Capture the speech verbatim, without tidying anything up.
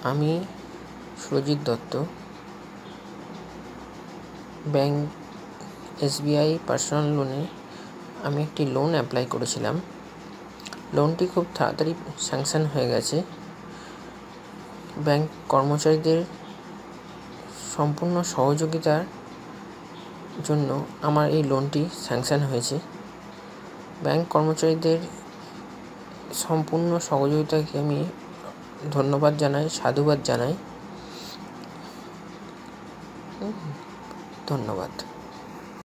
আমি Surajit Dutta bank SBI personal লোনে আমি একটি লোন অ্যাপ্লাই করেছিলাম। লোনটি খুব তাড়াতাড়ি স্যাংশন হয়ে গেছে। ব্যাংক কর্মচারীদের সম্পূর্ণ সহযোগিতার জন্য আমার এই লোনটি স্যাংশন হয়েছে। ব্যাংক কর্মচারীদের সম্পূর্ণ সহযোগিতাকে আমি ধন্যবাদ জানাই, সাধুবাদ জানাই। ধন্যবাদ।